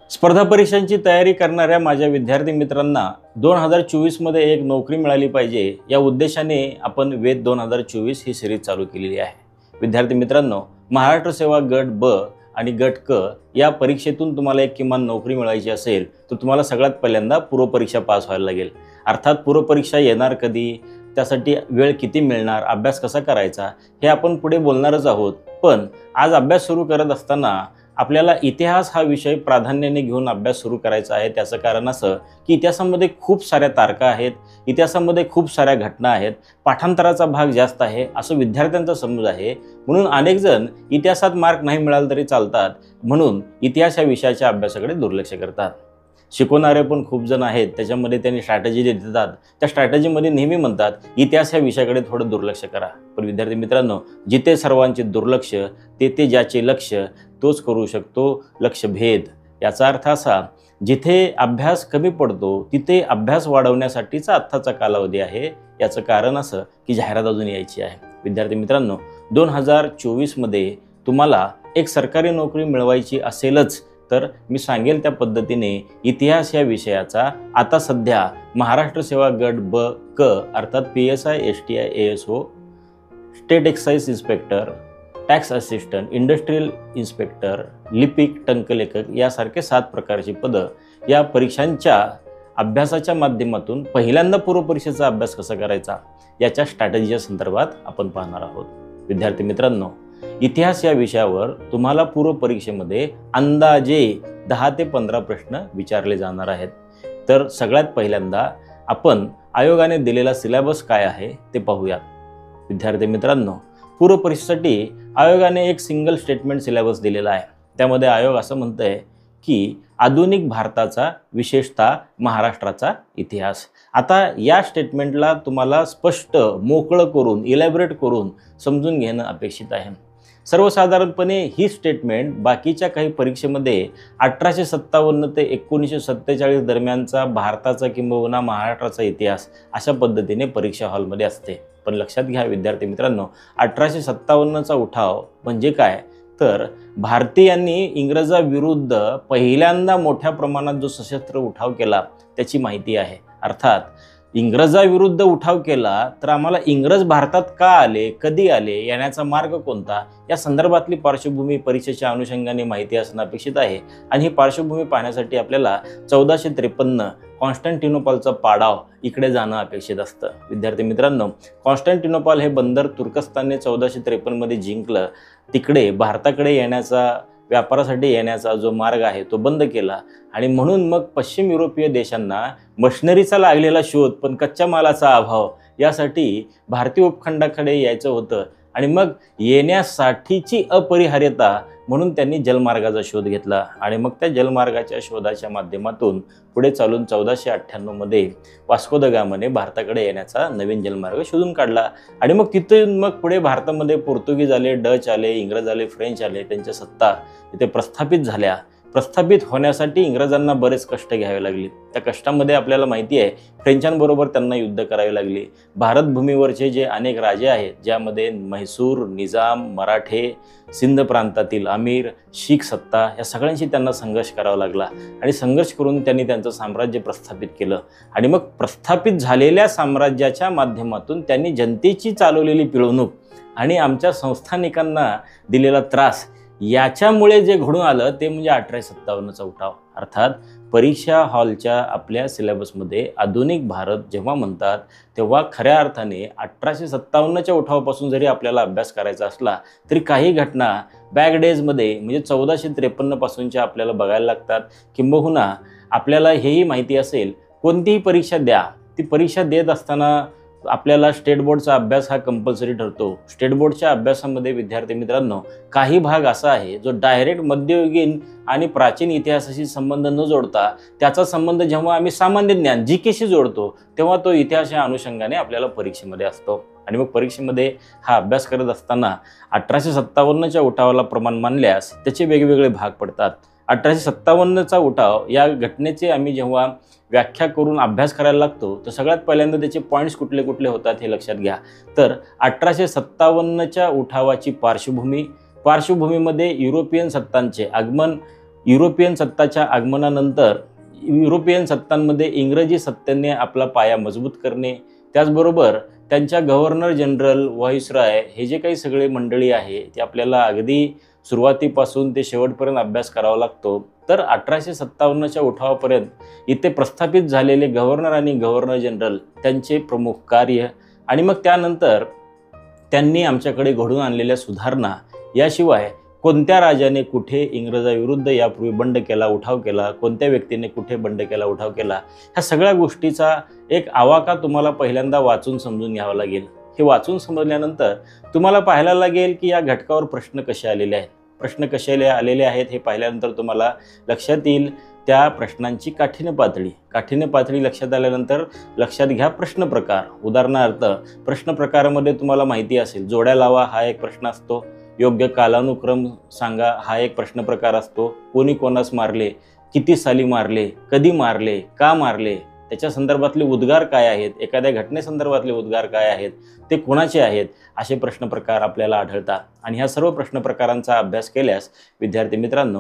स्पर्धा परीक्षांची तयारी करणाऱ्या माझ्या विद्यार्थी मित्रांना 2024 मध्ये एक नोकरी मिळाली पाहिजे या उद्देशाने आपण वेद 2024 ही सिरीज चालू केलेली आहे। विद्यार्थी मित्रांनो, महाराष्ट्र सेवा गट ब आणि गट क या परीक्षेतून तुम्हाला एक किमान नोकरी मिळवायची असेल तर तुम्हाला सगळ्यात पहिल्यांदा पूर्वपरीक्षा पास व्हायला लागेल। अर्थात पूर्वपरीक्षा येणार कधी, त्यासाठी वेळ किती मिळणार, अभ्यास कसा करायचा हे आपण पुढे बोलणारच आहोत। पण आज अभ्यास सुरू करत असताना आपल्याला इतिहास हा विषय प्राधान्याने घेऊन अभ्यास सुरू करायचा आहे। त्याचं कारण असं की इतिहासामध्ये खूप साऱ्या तारखा आहेत, इतिहासामध्ये खूप साऱ्या घटना आहेत, पाठांतराचा भाग जास्त आहे असं विद्यार्थ्यांचा समज आहे। म्हणून अनेक जण इतिहासात मार्क नाही मिळाले तरी चालतात म्हणून इतिहास या विषयाच्या अभ्यासाकडे दुर्लक्ष करतात। शिकवणारे पण खूप जण आहेत, त्याच्यामध्ये त्यांनी स्ट्रॅटेजी देतात, त्या स्ट्रॅटेजीमध्ये नेहमी म्हणतात इतिहास या विषयाकडे थोडं दुर्लक्ष करा। पण विद्यार्थी मित्रांनो, जिथे सर्वांचे दुर्लक्ष तेथे ज्याचे लक्ष तोच करू शकतो लक्षभेद। याचा अर्थ असा, जिथे अभ्यास कमी पडतो तिथे अभ्यास वाढवण्यासाठीचा आत्ताचा कालावधी आहे। याचं कारण असं की जाहिरात अजून यायची आहे। विद्यार्थी मित्रांनो, 2024 मध्ये तुम्हाला एक सरकारी नोकरी मिळवायची असेलच तर मी सांगेल त्या पद्धतीने इतिहास या विषयाचा आता सध्या महाराष्ट्र सेवा गट ब क अर्थात PSI STI ASO, state excise inspector, tax assistant, industrial inspector, लिपिक, टंकलेखक यासारखे 7 प्रकारची पदं या परीक्षांच्या अभ्यासाच्या माध्यमातून पहिल्यांदा पूर्वपरीक्षेचा अभ्यास कसा करायचा याच्या स्ट्रॅटेजीच्या संदर्भात आपण पाहणार आहोत। विद्यार्थी मित्रांनो, इतिहास या विषयावर तुम्हाला पूर्वपरीक्षेमध्ये अंदाजे 10 ते 15 प्रश्न विचारले जाणार आहेत। तर सगळ्यात पहिल्यांदा आपण आयोगाने दिलेला सिलेबस काय आहे ते पाहूयात। विद्यार्थी मित्रांनो, पूर्वपरीक्षेसाठी आयोगाने एक सिंगल स्टेटमेंट सिलेबस दिलेला आहे। त्यामध्ये आयोग असं म्हणतंय की आधुनिक भारताचा, विशेषतः महाराष्ट्राचा इतिहास। आता या स्टेटमेंटला तुम्हाला स्पष्ट, मोकळं करून, इलॅबोरेट करून समजून घेणं अपेक्षित आहे। सर्वसाधारणपणे ही स्टेटमेंट बाकीच्या काही परीक्षेमध्ये 1857 ते 1947 दरम्यानचा भारताचा किंबहुना महाराष्ट्राचा इतिहास अशा पद्धतीने परीक्षा हॉलमध्ये असते। पण लक्षात घ्या विद्यार्थी मित्रांनो, 1857चा उठाव म्हणजे काय तर भारतीयांनी इंग्रजाविरुद्ध पहिल्यांदा मोठ्या प्रमाणात जो सशस्त्र उठाव केला त्याची माहिती आहे। अर्थात इंग्रजाविरुद्ध उठाव केला तर आम्हाला इंग्रज भारतात का आले, कधी आले, येण्याचा मार्ग कोणता या संदर्भातली पार्श्वभूमी परीक्षेच्या अनुषंगाने माहिती असणं अपेक्षित आहे। आणि ही पार्श्वभूमी पाहण्यासाठी आपल्याला 1453 कॉन्स्टँटिनोपॉलचा पाडाव इकडे जाणं अपेक्षित असतं। विद्यार्थी मित्रांनो, कॉन्स्टँटिनोपॉल हे बंदर तुर्कस्तानने 1453 मध्ये जिंकलं। तिकडे भारताकडे येण्याचा, व्यापारासाठी येण्याचा जो मार्ग आहे तो बंद केला आणि म्हणून मग पश्चिम युरोपीय देशांना मशिनरीचा लागलेला शोध पण कच्च्या मालाचा अभाव यासाठी भारतीय उपखंडाकडे यायचं होतं आणि मग येण्यासाठीची अपरिहार्यता म्हणून त्यांनी जलमार्गाचा शोध घेतला आणि मग त्या जलमार्गाच्या शोधाच्या माध्यमातून पुढे चालून 1498 मध्ये वास्को द गामाने भारताकडे येण्याचा नवीन जलमार्ग शोधून काढला। आणि मग तिथून मग पुढे भारतामध्ये पोर्तुगीज आले, डच आले, इंग्रज आले, फ्रेंच आले, त्यांच्या सत्ता इथे प्रस्थापित झाल्या। प्रस्थापित होण्यासाठी इंग्रजांना बरेच कष्ट घ्यावे लागले। त्या कष्टामध्ये आपल्याला माहिती आहे फ्रेंचांबरोबर त्यांना युद्ध करावे लागले। भारत भूमीवरचे जे अनेक राजे आहेत, ज्यामध्ये म्हैसूर, निजाम, मराठे, सिंध प्रांतातील अमीर, शीख सत्ता या सगळ्यांशी त्यांना संघर्ष करावा लागला आणि संघर्ष करून त्यांनी त्यांचं साम्राज्य प्रस्थापित केलं। आणि मग प्रस्थापित झालेल्या साम्राज्याच्या माध्यमातून त्यांनी जनतेची चालवलेली पिळवणूक आणि आमच्या संस्थानिकांना दिलेला त्रास याच्यामुळे जे घडून आलं ते म्हणजे 1857चा उठाव। अर्थात परीक्षा हॉलच्या आपल्या सिलेबसमध्ये आधुनिक भारत जेव्हा म्हणतात तेव्हा खऱ्या अर्थाने 1857च्या उठावापासून जरी आपल्याला अभ्यास करायचा असला तरी काही घटना बॅक डेजमध्ये म्हणजे 1453 पासूनच्या आपल्याला बघायला लागतात। किंबहुना आपल्याला हेही माहिती असेल, कोणतीही परीक्षा द्या, ती परीक्षा देत असताना आपल्याला स्टेट बोर्डचा अभ्यास हा कंपल्सरी ठरतो। स्टेट बोर्डच्या अभ्यासामध्ये विद्यार्थी मित्रांनो काही भाग असा आहे जो डायरेक्ट मध्ययुगीन आणि प्राचीन इतिहासाशी संबंध न जोडता त्याचा संबंध जेव्हा आम्ही सामान्य ज्ञान जीकेशी जोडतो तेव्हा तो इतिहास या अनुषंगाने आपल्याला परीक्षेमध्ये असतो। आणि मग परीक्षेमध्ये हा अभ्यास करत असताना 1857च्या उठावाला प्रमाण मानल्यास त्याचे वेगवेगळे भाग पडतात। 1857चा उठाव या घटनेचे आम्ही जेव्हा व्याख्या करून अभ्यास करायला लागतो तर सगळ्यात पहिल्यांदा त्याचे पॉईंट्स कुठले कुठले होतात हे लक्षात घ्या। तर 1857च्या उठावाची पार्श्वभूमीमध्ये युरोपियन सत्तांचे आगमन, युरोपियन सत्ताच्या आगमनानंतर युरोपियन सत्तांमध्ये इंग्रजी सत्तेने आपला पाया मजबूत करणे, त्याचबरोबर त्यांच्या गव्हर्नर जनरल, व्हाईसरॉय हे जे काही सगळे मंडळी आहे ते आपल्याला अगदी सुरुवातीपासून ते शेवटपर्यंत अभ्यास करावा लागतो. तर 1857च्या उठावापर्यंत इथे प्रस्थापित झालेले गव्हर्नर आणि गव्हर्नर जनरल त्यांचे प्रमुख कार्य आणि मग त्यानंतर त्यांनी आमच्याकडे घडून आणलेल्या सुधारणा, याशिवाय कोणत्या राजाने कुठे इंग्रजाविरुद्ध यापूर्वी बंड केला, उठाव केला, कोणत्या व्यक्तीने कुठे बंड केला, उठाव केला, ह्या सगळ्या गोष्टीचा एक आवाका तुम्हाला पहिल्यांदा वाचून समजून घ्यावा लागेल. हे वाचून समजल्यानंतर तुम्हाला पाहायला लागेल की या घटकावर प्रश्न कसे आलेले आहेत. प्रश्न कसे आलेले आहेत हे पाहिल्यानंतर तुम्हाला लक्षात येईल त्या प्रश्नांची काठिण्य पातळी लक्षात आल्यानंतर लक्षात घ्या प्रश्न प्रकार. उदाहरणार्थ प्रश्न प्रकारामध्ये तुम्हाला माहिती असेल, जोड्या लावा हा एक प्रश्न असतो, योग्य कालानुक्रम सांगा हा एक प्रश्न प्रकार असतो, कोणी कोणास मारले, किती साली मारले, कधी मारले, का मारले, त्याच्या संदर्भातले उद्गार काय आहेत, एखाद्या घटनेसंदर्भातले उद्गार काय आहेत, ते कोणाचे आहेत, असे प्रश्न प्रकार आपल्याला आढळतात. आणि ह्या सर्व प्रश्न प्रकारांचा अभ्यास केल्यास विद्यार्थी मित्रांनो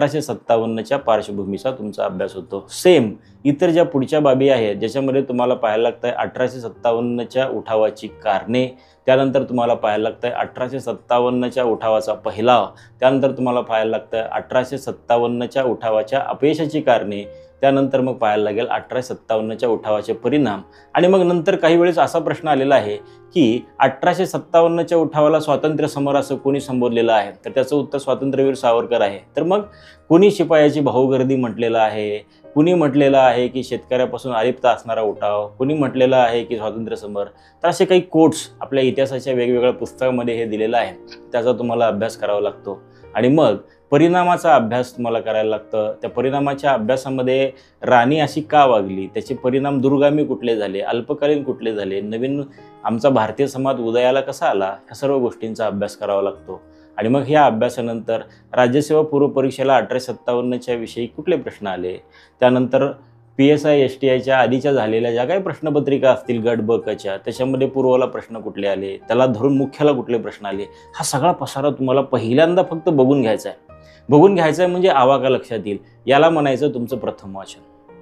1857च्या पार्श्वभूमीचा तुमचा अभ्यास होतो. सेम इतर ज्या पुढच्या बाबी आहेत ज्याच्यामध्ये तुम्हाला पाहायला लागतं आहे 1857च्या उठावाची कारणे, त्यानंतर तुम्हाला पाहायला लागतं आहे 1857च्या उठावाचा पहिलाव, त्यानंतर तुम्हाला पाहायला लागतं आहे 1857च्या उठावाच्या अपयशाची कारणे, त्यानंतर मग पाहायला लागेल 1857च्या उठावाचे परिणाम. आणि मग नंतर काही वेळेस असा प्रश्न आलेला आहे की 1857च्या उठावाला स्वातंत्र्य समर असं कोणी संबोधलेलं आहे, तर त्याचं उत्तर स्वातंत्र्यवीर सावरकर आहे. तर मग कुणी शिपायाची भाऊगर्दी म्हटलेलं आहे, कुणी म्हटलेलं आहे की शेतकऱ्यापासून अलिप्त असणारा उठाव, कुणी म्हटलेलं आहे की स्वातंत्र्य समर. तर असे काही कोट्स आपल्या इतिहासाच्या वेगवेगळ्या पुस्तकामध्ये हे दिलेलं आहे, त्याचा तुम्हाला अभ्यास करावा लागतो. आणि मग परिणामाचा अभ्यास तुम्हाला करायला लागतं. त्या परिणामाच्या अभ्यासामध्ये राणी अशी का वागली, त्याचे परिणाम दूरगामी कुठले झाले, अल्पकालीन कुठले झाले, नवीन आमचा भारतीय समाज उदयाला कसा आला, ह्या सर्व गोष्टींचा अभ्यास करावा लागतो. आणि मग ह्या अभ्यासानंतर राज्यसेवा पूर्व परीक्षेला 1857च्या विषयी कुठले प्रश्न आले, त्यानंतर PSI STIच्या आधीच्या झालेल्या ज्या काही प्रश्नपत्रिका असतील गट ब कच्या, त्याच्यामध्ये पूर्वला प्रश्न कुठले आले, त्याला धरून मुख्याला कुठले प्रश्न आले, हा सगळा पसारा तुम्हाला पहिल्यांदा फक्त बघून घ्यायचा आहे. बघून घ्यायचं आहे म्हणजे आवाका लक्षात येईल. याला म्हणायचं तुमचं प्रथम वाचन.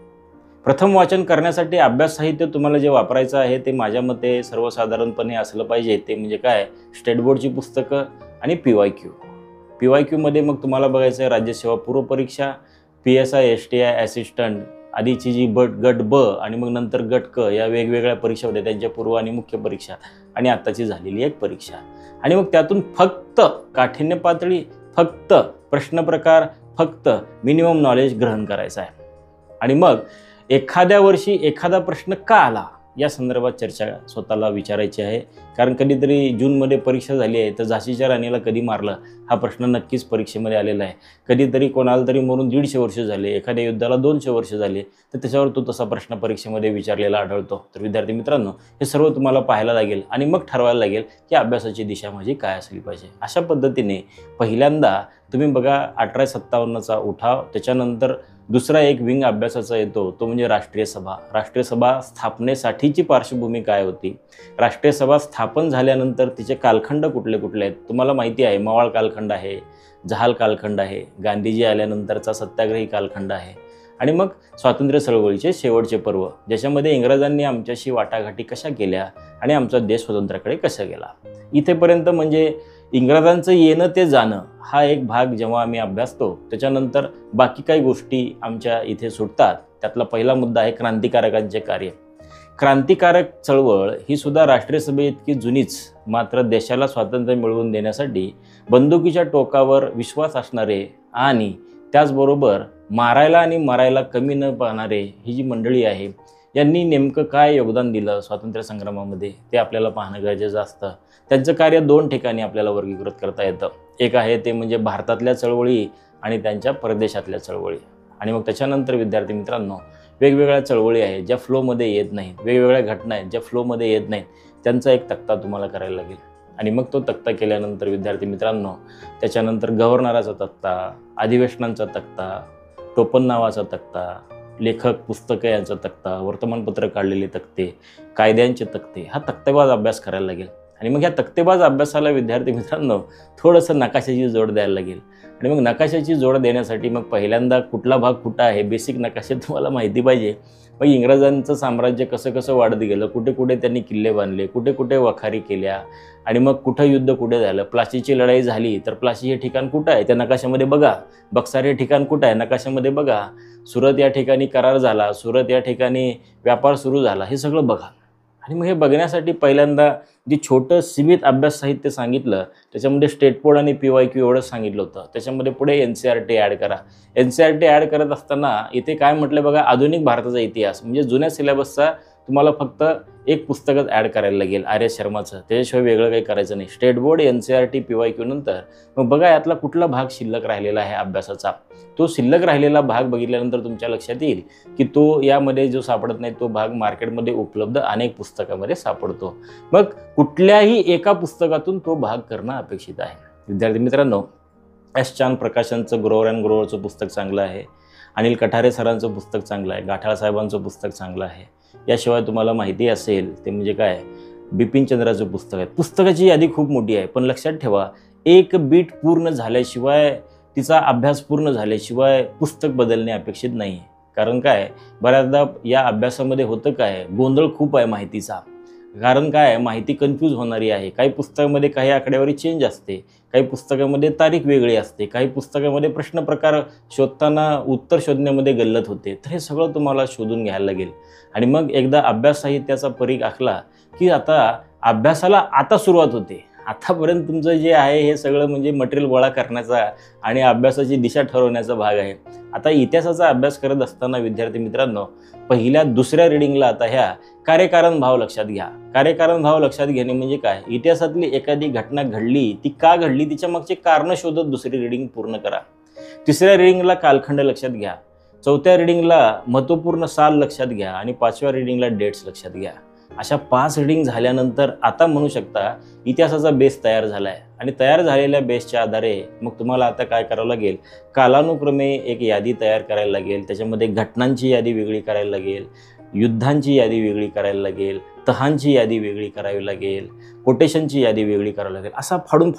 प्रथम वाचन करण्यासाठी अभ्यास साहित्य तुम्हाला जे वापरायचं आहे ते माझ्या मते सर्वसाधारणपणे असलं पाहिजे. ते म्हणजे काय, स्टेट बोर्डची पुस्तकं आणि PYQ मध्ये मग तुम्हाला बघायचं आहे राज्यसेवा पूर्व परीक्षा, PSI STI असिस्टंट, आधीची जी गट ब आणि मग नंतर गट क या वेगवेगळ्या परीक्षा होत्या, त्यांच्या पूर्व आणि मुख्य परीक्षा आणि आत्ताची झालेली एक परीक्षा. आणि मग त्यातून फक्त काठिण्य पातळी, फक्त प्रश्न प्रकार, फक्त मिनिमम नॉलेज ग्रहण करायचं आहे. आणि मग एखाद्या वर्षी एखादा प्रश्न का आला या संदर्भात चर्चा स्वतःला विचारायची आहे. कारण कधीतरी जूनमध्ये परीक्षा झाली आहे तर झाशीच्या राणीला कधी मारलं हा प्रश्न नक्कीच परीक्षेमध्ये आलेला आहे. कधीतरी कोणाला तरी मरून 150 वर्ष झाले, एखाद्या युद्धाला 200 वर्ष झाले, तर त्याच्यावर तो तसा प्रश्न परीक्षेमध्ये विचारलेला आढळतो. तर विद्यार्थी मित्रांनो हे सर्व तुम्हाला पाहायला लागेल आणि मग ठरवायला लागेल की अभ्यासाची दिशा माझी काय असली पाहिजे. अशा पद्धतीने पहिल्यांदा तुम्ही बघा 1857चा उठाव, त्याच्यानंतर दुसरा एक विंग अभ्यासाचा येतो तो म्हणजे राष्ट्रीय सभा. राष्ट्रीय सभा स्थापनेसाठीची पार्श्वभूमी काय होती, राष्ट्रीय सभा स्थापन झाल्यानंतर तिचे कालखंड कुठले कुठले आहेत तुम्हाला माहिती आहे. मवाळ कालखंड आहे, जहाल कालखंड आहे, गांधीजी आल्यानंतरचा सत्याग्रही कालखंड आहे आणि मग स्वातंत्र्य चळवळीचे शेवटचे पर्व, ज्याच्यामध्ये इंग्रजांनी आमच्याशी वाटाघाटी कशा केल्या आणि आमचा देश स्वातंत्र्याकडे कसा गेला. इथेपर्यंत म्हणजे इंग्रजांचं येणं ते जाणं हा एक भाग जेव्हा आम्ही अभ्यासतो त्याच्यानंतर बाकी काही गोष्टी आमच्या इथे सुटतात. त्यातला पहिला मुद्दा आहे क्रांतिकारकांचे कार्य. क्रांतिकारक चळवळ ही सुद्धा राष्ट्रीय सभे इतकी जुनीच, मात्र देशाला स्वातंत्र्य मिळवून देण्यासाठी बंदुकीच्या टोकावर विश्वास असणारे आणि त्याचबरोबर मारायला आणि मरायला कमी न पाहणारे ही जी मंडळी आहे यांनी नेमकं काय योगदान दिलं स्वातंत्र्य संग्रामामध्ये ते आपल्याला पाहणं गरजेचं असतं. त्यांचं कार्य 2 ठिकाणी आपल्याला वर्गीकृत करता येतं. एक आहे ते म्हणजे भारतातल्या चळवळी आणि त्यांच्या परदेशातल्या चळवळी. आणि मग त्याच्यानंतर विद्यार्थी मित्रांनो वेगवेगळ्या चळवळी आहेत ज्या फ्लोमध्ये येत नाहीत, वेगवेगळ्या घटना आहेत ज्या फ्लोमध्ये येत नाहीत, त्यांचा एक तक्ता तुम्हाला करायला लागेल. आणि मग तो तक्ता केल्यानंतर विद्यार्थी मित्रांनो त्याच्यानंतर गव्हर्नराचा तक्ता, अधिवेशनांचा तक्ता, टोपण नावाचा तक्ता, लेखक पुस्तकं यांचा तक्ता, वर्तमानपत्र काढलेले तक्ते, कायद्यांचे तक्ते, हा तक्तेवाज अभ्यास करायला लागेल. आणि मग ह्या तक्तेबाज अभ्यासाला विद्यार्थी मित्रांनो थोडंसं नकाशाची जोड द्यायला लागेल. आणि मग नकाशाची जोड देण्यासाठी मग पहिल्यांदा कुठला भाग कुठं आहे बेसिक नकाशे तुम्हाला माहिती पाहिजे. मग इंग्रजांचं साम्राज्य कसं कसं वाढत गेलं, कुठे कुठे त्यांनी किल्ले बांधले, कुठे कुठे वखारी केल्या, आणि मग कुठं युद्ध कुठे झालं, प्लासीची लढाई झाली तर प्लासी हे ठिकाण कुठं आहे त्या नकाशामध्ये बघा, बक्सार हे ठिकाण कुठं आहे नकाशामध्ये बघा, सुरत या ठिकाणी करार झाला, सुरत या ठिकाणी व्यापार सुरू झाला, हे सगळं बघा. आणि मग हे बघण्यासाठी पहिल्यांदा जे छोटं सीमित अभ्यास साहित्य सांगितलं त्याच्यामध्ये स्टेट बोर्ड आणि PYQ एवढंच सांगितलं होतं. त्याच्यामध्ये पुढे NCERT ॲड करा. NCERT ॲड करत असताना इथे काय म्हटलं बघा, आधुनिक भारताचा इतिहास म्हणजे जुन्या सिलेबसचा तुम्हाला फक्त एक पुस्तकच ॲड करायला लागेल RS शर्माचं, त्याच्याशिवाय वेगळं काही करायचं नाही. स्टेट बोर्ड NCERT PYQ नंतर मग बघा यातला कुठला भाग शिल्लक राहिलेला आहे अभ्यासाचा. तो शिल्लक राहिलेला भाग बघितल्यानंतर तुमच्या लक्षात येईल की तो यामध्ये जो सापडत नाही तो भाग मार्केटमध्ये उपलब्ध अनेक पुस्तकामध्ये सापडतो. मग कुठल्याही एका पुस्तकातून तो भाग करणं अपेक्षित आहे. विद्यार्थी मित्रांनो, S चांद प्रकाशनचं ग्रोवर अँड ग्रोवरचं पुस्तक चांगलं आहे, अनिल कठारे सरांचं पुस्तक चांगलं आहे, गाठाळ साहेबांचं पुस्तक चांगलं आहे. याशिवाय तुम्हाला माहिती असेल ते म्हणजे काय, बिपिन चंद्राचं पुस्तक आहे. पुस्तकाची यादी खूप मोठी आहे, पण लक्षात ठेवा एक बीट पूर्ण झाल्याशिवाय, तिचा अभ्यास पूर्ण झाल्याशिवाय पुस्तक बदलणे अपेक्षित नाही. कारण काय, बऱ्याचदा या अभ्यासामध्ये होतं काय, गोंधळ खूप आहे माहितीचा. कारण काय, माहिती कन्फ्यूज होणारी आहे. काही पुस्तकामध्ये काही आकडेवारी चेंज असते, काही पुस्तकामध्ये तारीख वेगळी असते, काही पुस्तकामध्ये प्रश्न प्रकार शोधताना उत्तर शोधण्यामध्ये गल्लत होते. तर हे सगळं तुम्हाला शोधून घ्यायला लागेल. आणि मग एकदा अभ्यास साहित्याचा परीघ आखला की आता अभ्यासाला आता सुरुवात होते. आतापर्यंत तुमचं जे आहे हे सगळं म्हणजे मटेरियल गोळा करण्याचा आणि अभ्यासाची दिशा ठरवण्याचा भाग आहे. आता इतिहासाचा अभ्यास करत असताना विद्यार्थी मित्रांनो पहिल्या दुसऱ्या रिडिंगला आता ह्या कार्यकारण भाव लक्षात घ्या. कार्यकारण भाव लक्षात घेणे म्हणजे काय, इतिहासातली एखादी घटना घडली ती का घडली तिच्या मागचे कारण शोधत दुसरी रिडिंग पूर्ण करा. तिसऱ्या रिडिंगला कालखंड लक्षात घ्या, चौथ्या रिडिंगला महत्त्वपूर्ण साल लक्षात घ्या आणि पाचव्या रिडिंगला डेट्स लक्षात घ्या. अशा 5 रिडिंग झाल्यानंतर आता म्हणू शकता इतिहासाचा बेस तयार झाला आहे. आणि तयार झालेल्या बेसच्या आधारे मग तुम्हाला आता काय करावं लागेल, कालानुक्रमे एक यादी तयार करायला लागेल. त्याच्यामध्ये घटनांची यादी वेगळी करायला लागेल, युद्धांची यादी वेगळी करायला लागेल, तहांची यादी वेगळी करावी लागेल, कोटेशनची यादी वेगळी करावी लागेल. असा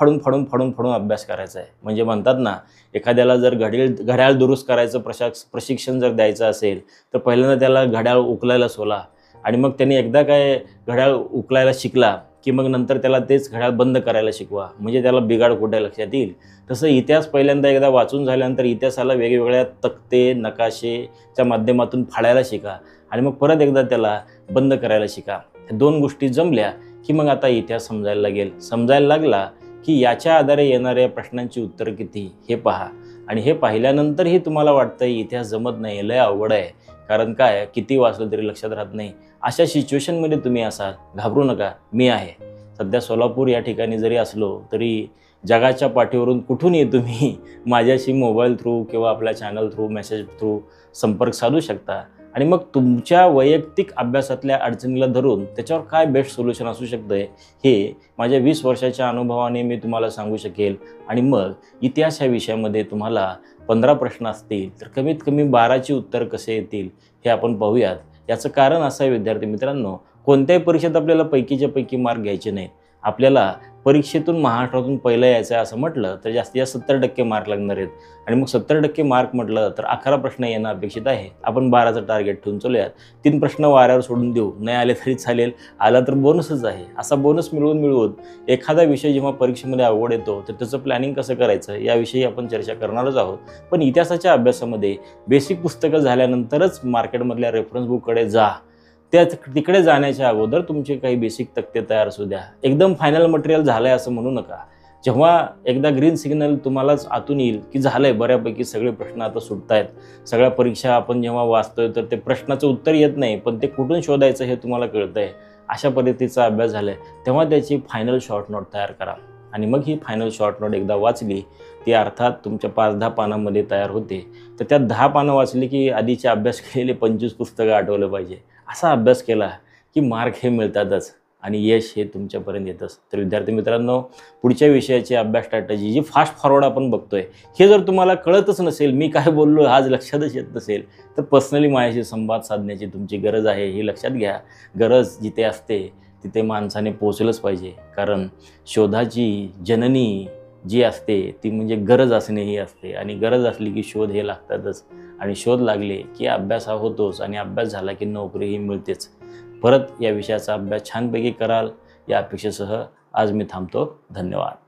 फाडून अभ्यास करायचा आहे. म्हणजे म्हणतात ना, एखाद्याला जर घड्याळ दुरुस्त करायचं प्रशिक्षण जर द्यायचं असेल तर पहिल्यांदा त्याला घड्याळ उकलायला सोला आणि मग त्यांनी एकदा काय घड्याळ उकलायला शिकला की मग नंतर त्याला तेच घड्याळ बंद करायला शिकवा, म्हणजे त्याला बिघाड कुठे लक्षात येईल. तसं इतिहास पहिल्यांदा एकदा वाचून झाल्यानंतर इतिहासाला वेगवेगळ्या तक्ते नकाशेच्या माध्यमातून फाडायला शिका आणि मग परत एकदा त्याला बंद करायला शिका. ह्या 2 गोष्टी जमल्या की मग आता इतिहास समजायला लागेल. समजायला लागला की याच्या आधारे येणाऱ्या प्रश्नांची उत्तरं किती हे पहा. आणि हे पाहिल्यानंतरही तुम्हाला वाटतं इतिहास जमत नाही, लय अवघड आहे. कारण काय, किती वाचलं तरी लक्षात राहत नाही. अशा सिच्युएशनमध्ये तुम्ही असाल, घाबरू नका, मी आहे. सध्या सोलापूर या ठिकाणी जरी असलो तरी जगाच्या पाठीवरून कुठूनही तुम्ही माझ्याशी मोबाईल थ्रू किंवा आपल्या चॅनल थ्रू मेसेज थ्रू संपर्क साधू शकता. आणि मग तुमच्या वैयक्तिक अभ्यासातल्या अडचणीला धरून त्याच्यावर काय बेस्ट सोल्युशन असू शकतं हे माझ्या 20 वर्षाच्या अनुभवाने मी तुम्हाला सांगू शकेल. आणि मग इतिहास या विषयामध्ये तुम्हाला 15 प्रश्न असतील तर कमीत कमी 12ची उत्तर कसे येतील हे आपण पाहूयात. याचं कारण असं आहे विद्यार्थी मित्रांनो, कोणत्याही परीक्षेत आपल्याला पैकीच्या पैकी मार्क घ्यायचे नाहीत. आपल्याला परीक्षेतून महाराष्ट्रातून पहिलं यायचं आहे असं म्हटलं तर जास्तीत जास्त 70% मार्क लागणार आहेत. आणि मग 70% मार्क म्हटलं तर 11 प्रश्न येणं अपेक्षित आहे. आपण 12चं टार्गेट ठेवून चलूयात. 3 प्रश्न वाऱ्यावर सोडून देऊ, नाही आले तरी चालेल, आला तर बोनसच आहे. असा बोनस मिळवून एखादा विषय जेव्हा परीक्षेमध्ये अवघड येतो तर त्याचं प्लॅनिंग कसं करायचं याविषयी आपण चर्चा करणारच आहोत. पण इतिहासाच्या अभ्यासामध्ये बेसिक पुस्तकं झाल्यानंतरच मार्केटमधल्या रेफरन्स बुककडे जा. तिकडे जाण्याच्या अगोदर तुमचे काही बेसिक तक्ते तयार असू द्या. एकदम फायनल मटेरियल झालं आहे असं म्हणू नका. जेव्हा एकदा ग्रीन सिग्नल तुम्हालाच आतून येईल की झालं आहे बऱ्यापैकी सगळे प्रश्न आता सुटत आहेत, सगळ्या परीक्षा आपण जेव्हा वाचतोय तर ते प्रश्नाचं उत्तर येत नाही पण ते कुठून शोधायचं हे तुम्हाला कळतं आहे, अशा पद्धतीचा अभ्यास झाला आहे, तेव्हा त्याची फायनल शॉर्ट नोट तयार करा. आणि मग ही फायनल शॉर्ट नोट एकदा वाचली ती अर्थात तुमच्या 5-10 पानामध्ये तयार होते. तर त्या 10 पानं वाचली की आधीचे अभ्यास केलेले 25 पुस्तकं आठवलं पाहिजे. असा अभ्यास केला की मार्क हे मिळतातच आणि यश हे तुमच्यापर्यंत येतच. तर विद्यार्थी मित्रांनो, पुढच्या विषयाची अभ्यास स्ट्रॅटेजी जी फास्ट फॉरवर्ड आपण बघतोय हे जर तुम्हाला कळतच नसेल, मी काय बोललो आज लक्षातच येत नसेल, तर पर्सनली माझ्याशी संवाद साधण्याची तुमची गरज आहे. ही लक्षात घ्या. गरज जिथे असते तिथे माणसाने पोचलंच पाहिजे. कारण शोधाची जननी जी असते ती म्हणजे गरज असणे ही असते, आणि गरज असली की शोध हे लागतातच, आणि शोध लागले की अभ्यास हा होतोच, आणि अभ्यास झाला की नोकरीही मिळतेच. परत या विषयाचा अभ्यास छानपैकी कराल या अपेक्षेसह आज मी थांबतो. धन्यवाद.